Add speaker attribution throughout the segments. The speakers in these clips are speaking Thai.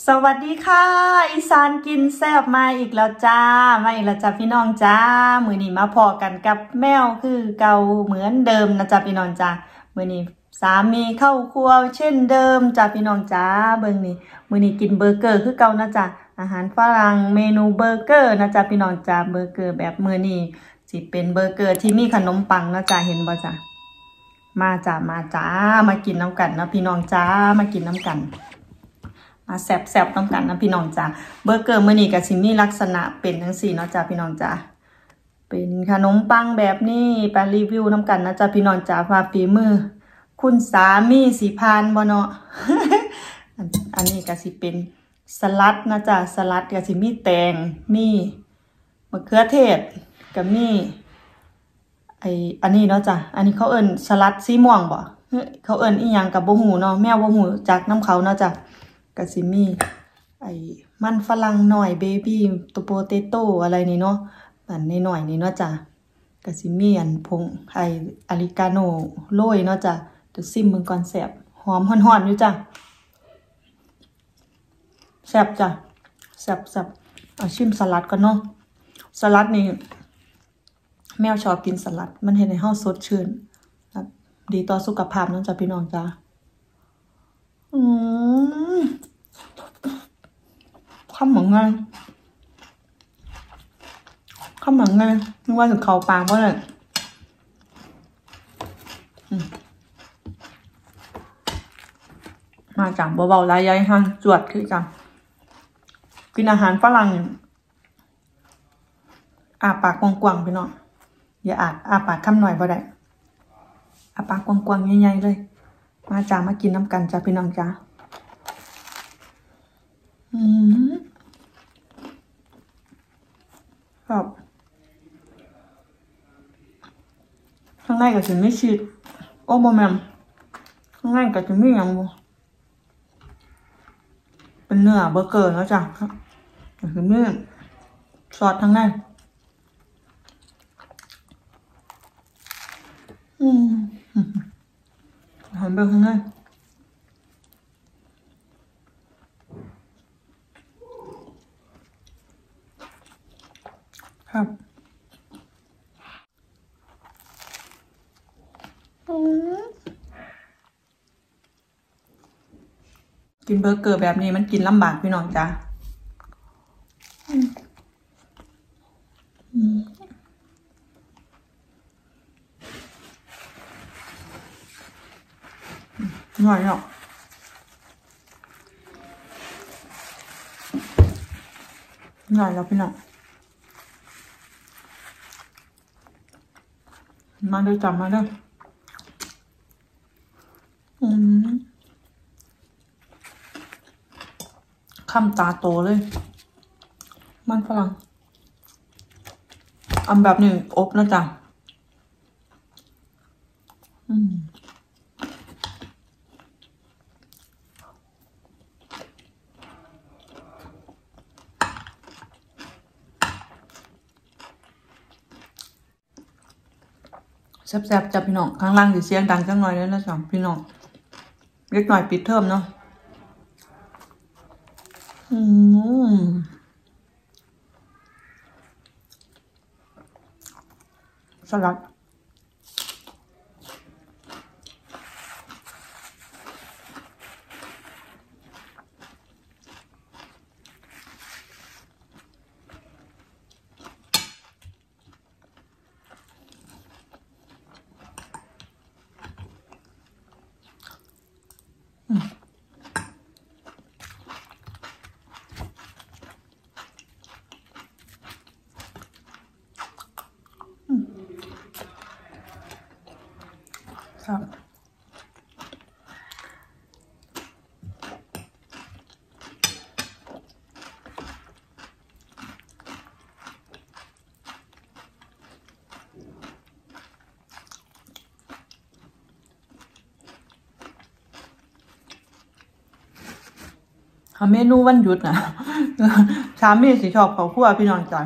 Speaker 1: สวัสดีค่ะอีสานกินแซ่บมาอีกแล้วจ้าพี่น้องจ้ามื้อนี้มาพอกันกับแมวคือเก่าเหมือนเดิมนะจ้าพี่น้องจ้ามื้อนี้สามีเข้าครัวเช่นเดิมจ้าพี่น้องจ้าเบิ่งนี่มื้อนี้กินเบอร์เกอร์คือเก่านะจ้าอาหารฝรั่งเมนูเบอร์เกอร์นะจ้าพี่น้องจ้าเบอร์เกอร์แบบมื้อนี้สิเป็นเบอร์เกอร์ที่มีขนมปังนะจ้าเห็นบ่จ้ามาจ้ามากินน้ำกันนะพี่น้องจ้ามากินน้ำกันแซ่บๆต้องกันนะพี่น้องจ้าเบอร์เกอร์มื้อนี้ก็สิมีลักษณะเป็นจังซี่เนาะจ้าพี่น้องจ้าเป็นขนมปังแบบนี้ไปรีวิวน้ำกันนะจ้าพี่น้องจ้าว่าฝีมือคุณสามีสิผ่านบ่เนาะ อันนี้ก็สิเป็นสลัดนะจ้าสลัดก็สิมีแตงมีมะเขือเทศกับมีอันนี้เนาะจ้าอันนี้เขาเอิ้นสลัดสีม่วงบ่เขาเอิ้นอีหยังก็บ่ฮู้เนาะแม่บ่ฮู้จักน้ำเขาเนาะจ้ากะสิมีมันฝรั่งหน่อยเบบี้ตัวโปเตโต้อะไรนี่เนาะอันน้อยๆนี่เนาะจ้ะกะสิมีอันผงอาริกาโน่โรยเนาะจ้ะเดี๋ยวซิมมึงก่อนแซ่บหอมฮ้อนๆอยู่จ้ะแซ่บจ้ะแซ่บเอาชิมสลัดก่อนเนาะสลัดนี่แมวชอบกินสลัดมันเฮ็ดให้เฮาสดชื่นดีต่อสุขภาพเนาะจ้ะพี่น้องจ้ะข้าวหมักไงนึกว่าถึงเขาปางเพราะอะไรมาจากเบาๆลายใหญ่ฮะจวดคือกันกินอาหารฝรั่งอาปากกว้างๆไปหน่อยอย่าอาปากคำหน่อยบ่ได้อาปากกว้างๆใหญ่ๆเลยมากินน้ำกันจ้าพี่น้องจ้าครับข้างในก็จะไม่ชีสโอ้โมแมมข้างในก็จะไม่ยังบ่เป็นเนื้อเบอร์เกอร์แล้วจ้ะก็คือมีซอสข้างในหอมเบอร์ข้างในครับกินเบอร์เกอร์แบบนี้มันกินลำบากพี่น้องจ้าหน่อยเนาะหน่อยแล้วพี่น้องมาด้วยจับมาด้วยคำตาโตเลยมันฝรั่งอันแบบนี้อบนะจ๊ะแซ่บๆจ้ะพี่น้องข้างล่างสิเสียงดังจังหน่อยเลยนะจ๊ะพี่น้องเล็กหน่อยปิดเทอมเนาะสลัดครับเมนูวันหยุดนะสามีสิชอบข้าวคั่วพี่น้องจ้ะ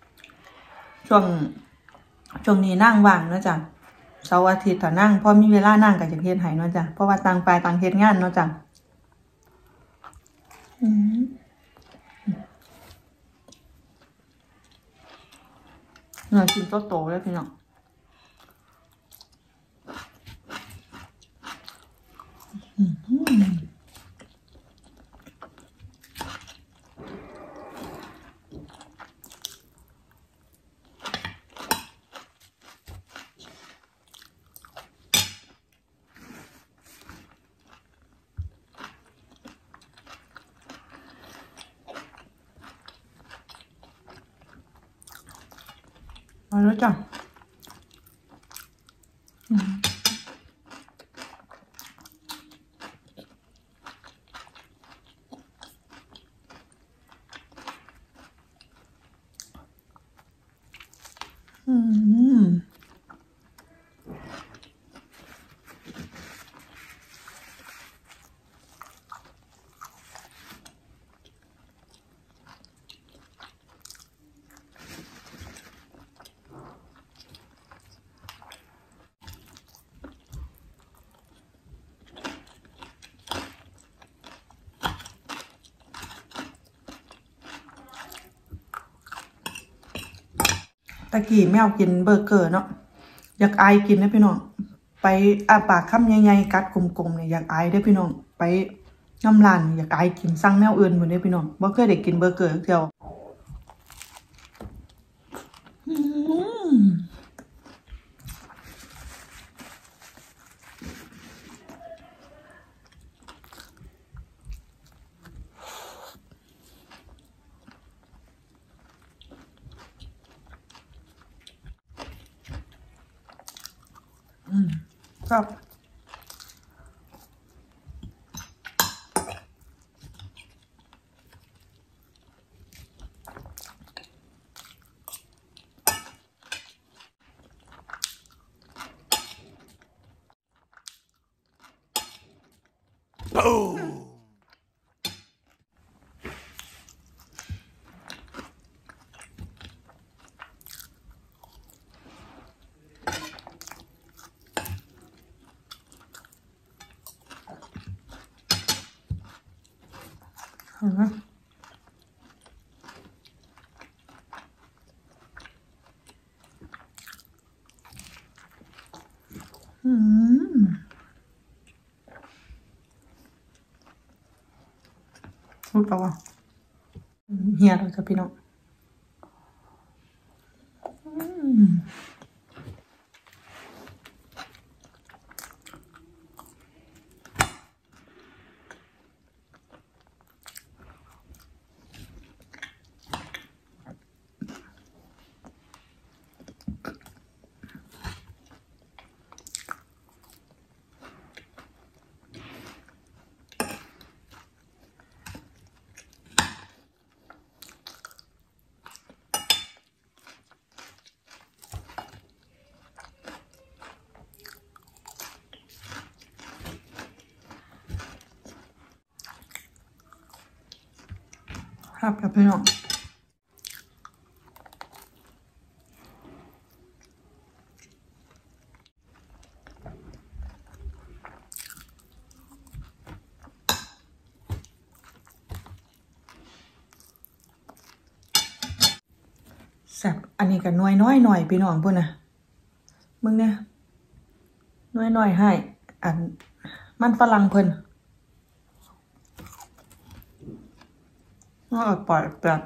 Speaker 1: ช่วงนี้นั่งว่างนะจ๊ะเสาร์อาทิตย์ถ้านั่งพอมีเวลานั่งก็จะเฮ็ดให้เนาะจ้ะเพราะว่าต่างฝ่ายต่างเฮ็ดงานเนาะจ้ะเนื้อชิ้นโตๆเลยพี่น้องมาแล้วจ้ะตะกี้แมวกินเบอร์เกอร์เนาะอยากอายกินนะพี่น้องไปอาปากคำใหญ่ๆกัดกลมๆเนี่ยอยากอายได้พี่น้องไปน้ำร้านอยากอายกินสั่งแนวอื่นหมดเลยพี่น้องบ่เคยได้กินเบอร์เกอร์เดียวครับรู้ป่าวว่าเฮียเราจะพี่น้องครับกับพี่น้องแซ่บอันนี้ก็น้อยน้อยหน่อยพี่น้องพุ่นนะมึงเนี่ยน้อยน้อยให้อันมันฝรั่งเพิ่นน่าปล่อยแบบ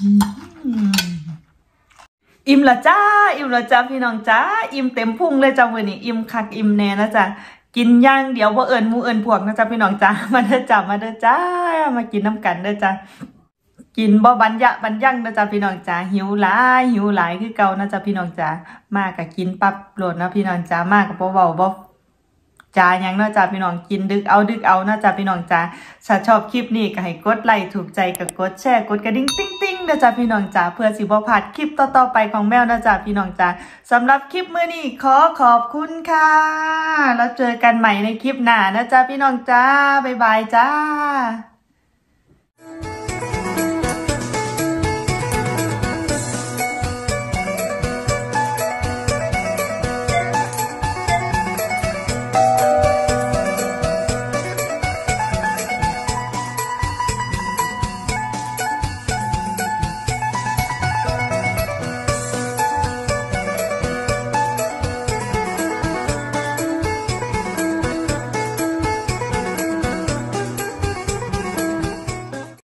Speaker 1: อิ่มละจ้าอิ่มละจ้าพี่น้องจ้าอิ่มเต็มพุงเลยจ้ามื้อนี้อิ่มคักอิ่มแน่นะจ้ากินย่างเดี๋ยวบ่เอิญหมู่เอิญพวกนะจ้าพี่น้องจ้ามาเด้อจ้ามาเด้อจ้ามากินน้ำกันเด้อจ้ากินบ่บัญญัติบัญญังนะจ้าพี่น้องจ้าหิวหลายคือเก่านะจ้าพี่น้องจ้ามาก็กินปั๊บโหลดนะพี่น้องจ้ามาก็บ่เว้าบ่จ้ายังเนาะจ้าพี่น้องกินดึกเอานะจ้าพี่น้องจ้าถ้าชอบคลิปนี้ก็ให้กดไลค์ถูกใจกับกดแชร์กดกระดิ่งติ๊งนะจ้าพี่น้องจ้าเพื่อสิบ่พลาดคลิปต่อๆไปของแมวนะจ้าพี่น้องจ้าสำหรับคลิปมื้อนี้ขอบคุณค่ะแล้วเจอกันใหม่ในคลิปหน้านะจ้าพี่น้องจ้าบ๊ายบายจ้า